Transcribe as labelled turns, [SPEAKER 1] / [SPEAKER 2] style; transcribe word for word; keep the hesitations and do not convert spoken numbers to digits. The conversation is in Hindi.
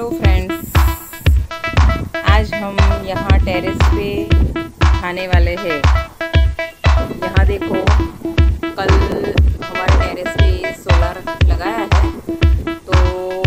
[SPEAKER 1] हेलो फ्रेंड्स, आज हम यहाँ टेरेस पे खाने वाले हैं। यहाँ देखो, कल हमारे टेरेस पे सोलर लगाया है तो